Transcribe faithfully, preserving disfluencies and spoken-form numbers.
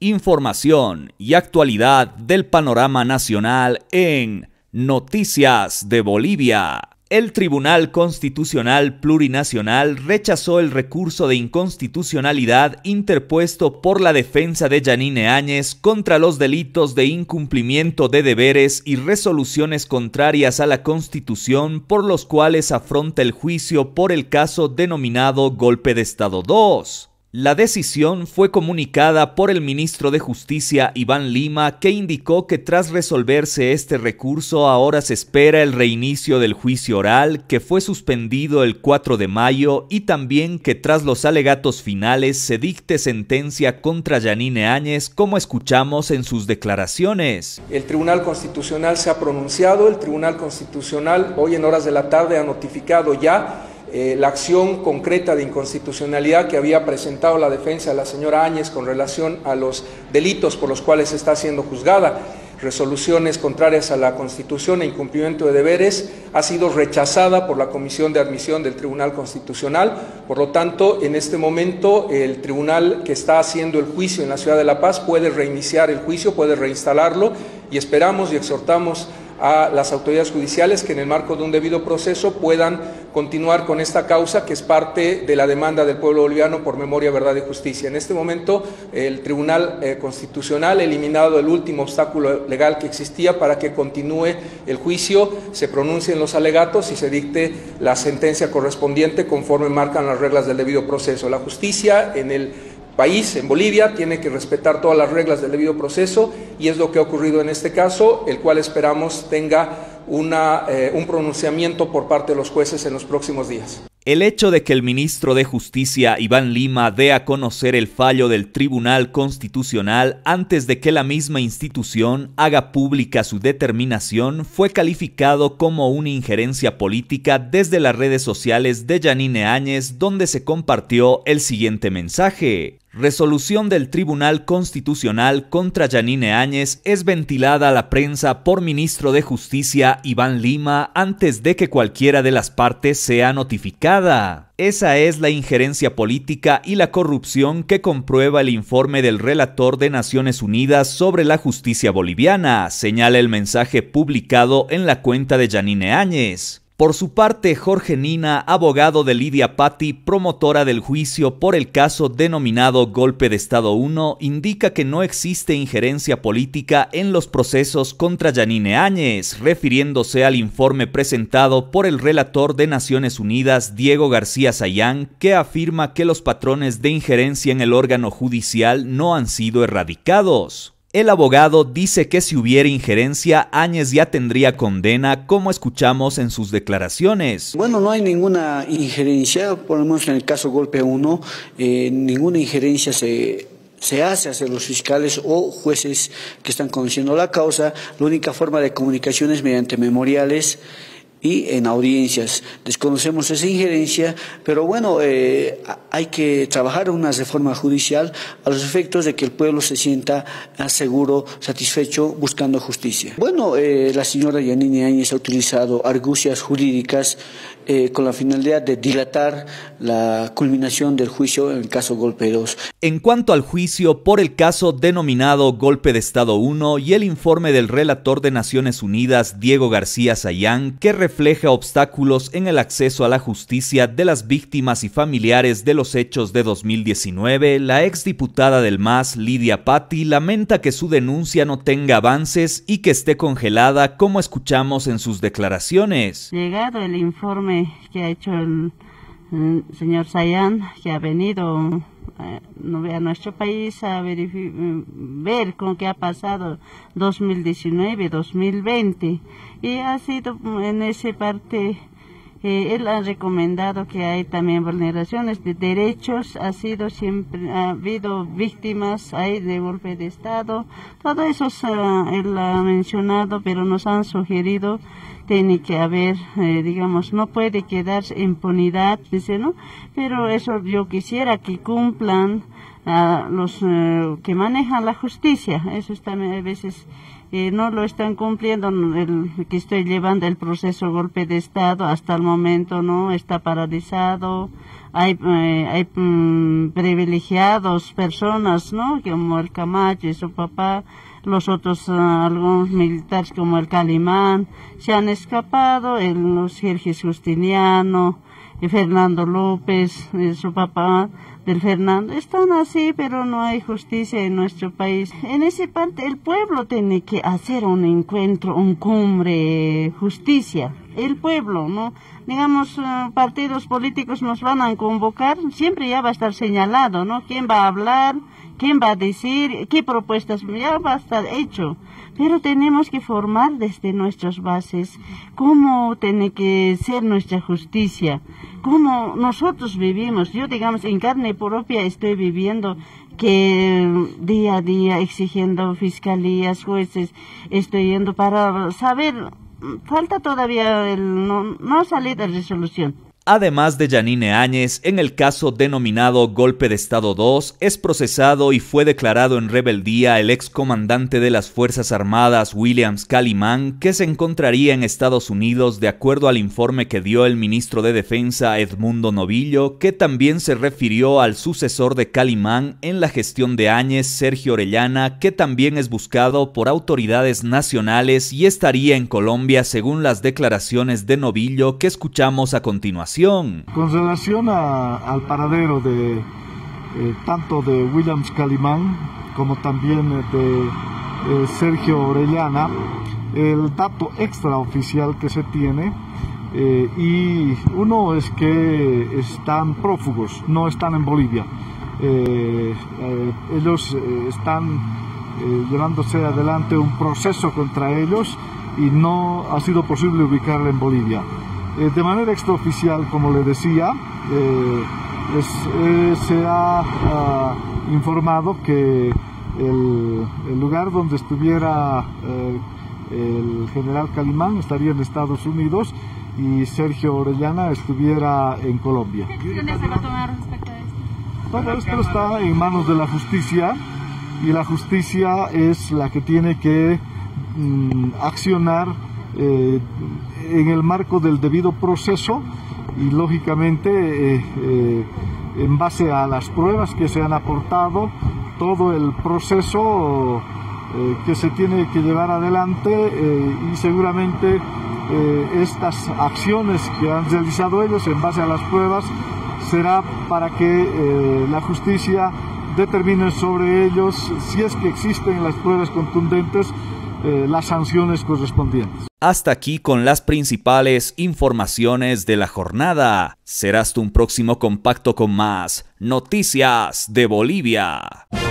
Información y actualidad del panorama nacional en Noticias de Bolivia. El Tribunal Constitucional Plurinacional rechazó el recurso de inconstitucionalidad interpuesto por la defensa de Yanine Áñez contra los delitos de incumplimiento de deberes y resoluciones contrarias a la Constitución por los cuales afronta el juicio por el caso denominado Golpe de Estado dos. La decisión fue comunicada por el ministro de Justicia, Iván Lima, que indicó que tras resolverse este recurso ahora se espera el reinicio del juicio oral, que fue suspendido el cuatro de mayo, y también que tras los alegatos finales se dicte sentencia contra Yanine Áñez, como escuchamos en sus declaraciones. El Tribunal Constitucional se ha pronunciado, el Tribunal Constitucional hoy en horas de la tarde ha notificado ya Eh, la acción concreta de inconstitucionalidad que había presentado la defensa de la señora Áñez con relación a los delitos por los cuales está siendo juzgada, resoluciones contrarias a la Constitución e incumplimiento de deberes, ha sido rechazada por la Comisión de Admisión del Tribunal Constitucional. Por lo tanto, en este momento el tribunal que está haciendo el juicio en la ciudad de La Paz puede reiniciar el juicio, puede reinstalarlo, y esperamos y exhortamos a las autoridades judiciales que en el marco de un debido proceso puedan continuar con esta causa que es parte de la demanda del pueblo boliviano por memoria, verdad y justicia. En este momento el Tribunal eh, Constitucional ha eliminado el último obstáculo legal que existía para que continúe el juicio, se pronuncien los alegatos y se dicte la sentencia correspondiente conforme marcan las reglas del debido proceso. La justicia en el país, en Bolivia, tiene que respetar todas las reglas del debido proceso y es lo que ha ocurrido en este caso, el cual esperamos tenga una, eh, un pronunciamiento por parte de los jueces en los próximos días. El hecho de que el ministro de Justicia, Iván Lima, dé a conocer el fallo del Tribunal Constitucional antes de que la misma institución haga pública su determinación fue calificado como una injerencia política desde las redes sociales de Yanine Áñez, donde se compartió el siguiente mensaje. Resolución del Tribunal Constitucional contra Yanine Áñez es ventilada a la prensa por ministro de Justicia Iván Lima antes de que cualquiera de las partes sea notificada. Esa es la injerencia política y la corrupción que comprueba el informe del relator de Naciones Unidas sobre la justicia boliviana, señala el mensaje publicado en la cuenta de Yanine Áñez. Por su parte, Jorge Nina, abogado de Lidia Patti, promotora del juicio por el caso denominado Golpe de Estado uno, indica que no existe injerencia política en los procesos contra Yanine Áñez, refiriéndose al informe presentado por el relator de Naciones Unidas, Diego García Sayán, que afirma que los patrones de injerencia en el órgano judicial no han sido erradicados. El abogado dice que si hubiera injerencia, Áñez ya tendría condena, como escuchamos en sus declaraciones. Bueno, no hay ninguna injerencia, por lo menos en el caso Golpe uno, eh, ninguna injerencia se... se hace hacia los fiscales o jueces que están conociendo la causa. La única forma de comunicación es mediante memoriales y en audiencias. Desconocemos esa injerencia, pero bueno, eh, hay que trabajar una reforma judicial a los efectos de que el pueblo se sienta seguro, satisfecho, buscando justicia. Bueno, eh, la señora Yanine Áñez ha utilizado argucias jurídicas eh, con la finalidad de dilatar la culminación del juicio en el caso Golpe dos. En cuanto al juicio por el caso denominado Golpe de Estado uno y el informe del relator de Naciones Unidas, Diego García Sayán, que refleja obstáculos en el acceso a la justicia de las víctimas y familiares de los hechos de dos mil diecinueve, la exdiputada del M A S, Lidia Patti, lamenta que su denuncia no tenga avances y que esté congelada, como escuchamos en sus declaraciones. Llegado el informe que ha hecho el, el señor Sayán, que ha venido eh, a nuestro país a ver con qué ha pasado dos mil diecinueve dos mil veinte, y ha sido en esa parte, eh, él ha recomendado que hay también vulneraciones de derechos, ha sido siempre, ha habido víctimas hay de golpe de Estado, todo eso uh, él ha mencionado, pero nos han sugerido tiene que haber, eh, digamos, no puede quedarse impunidad, dice, ¿no? Pero eso yo quisiera que cumplan uh, los uh, que manejan la justicia. Eso también a veces eh, no lo están cumpliendo, el que estoy llevando el proceso golpe de Estado hasta el momento no está paralizado. Hay, eh, hay mm, privilegiados personas, ¿no? Como el Camacho y su papá, los otros, uh, algunos militares como el Calimán, se han escapado, el, los Sergio Justiniano, y Fernando López, y su papá del Fernando, están así, pero no hay justicia en nuestro país. En esa parte el pueblo tiene que hacer un encuentro, un cumbre, justicia. El pueblo, ¿no? Digamos, uh, partidos políticos nos van a convocar, siempre ya va a estar señalado, ¿no? ¿Quién va a hablar? ¿Quién va a decir? ¿Qué propuestas? Ya va a estar hecho. Pero tenemos que formar desde nuestras bases cómo tiene que ser nuestra justicia, cómo nosotros vivimos. Yo, digamos, en carne propia estoy viviendo que día a día exigiendo fiscalías, jueces, estoy yendo para saber. Falta todavía el, no, no salir de resolución. Además de Yanine Áñez, en el caso denominado Golpe de Estado dos, es procesado y fue declarado en rebeldía el excomandante de las Fuerzas Armadas Williams Calimán, que se encontraría en Estados Unidos de acuerdo al informe que dio el ministro de Defensa Edmundo Novillo, que también se refirió al sucesor de Calimán en la gestión de Áñez, Sergio Orellana, que también es buscado por autoridades nacionales y estaría en Colombia según las declaraciones de Novillo que escuchamos a continuación. Con relación a, al paradero de eh, tanto de Williams Calimán como también de eh, Sergio Orellana, el dato extraoficial que se tiene eh, y uno es que están prófugos, no están en Bolivia. Eh, eh, ellos eh, están eh, llevándose adelante un proceso contra ellos y no ha sido posible ubicarle en Bolivia. Eh, de manera extraoficial, como le decía, eh, es, eh, se ha uh, informado que el, el lugar donde estuviera eh, el general Calimán estaría en Estados Unidos y Sergio Orellana estuviera en Colombia. ¿Qué acciones se va a tomar respecto a esto? Todo esto está en manos de la justicia y la justicia es la que tiene que mm, accionar eh, en el marco del debido proceso y lógicamente eh, eh, en base a las pruebas que se han aportado, todo el proceso eh, que se tiene que llevar adelante eh, y seguramente eh, estas acciones que han realizado ellos en base a las pruebas será para que eh, la justicia determine sobre ellos, si es que existen las pruebas contundentes, eh, las sanciones correspondientes. Hasta aquí con las principales informaciones de la jornada. Será hasta un próximo compacto con más noticias de Bolivia.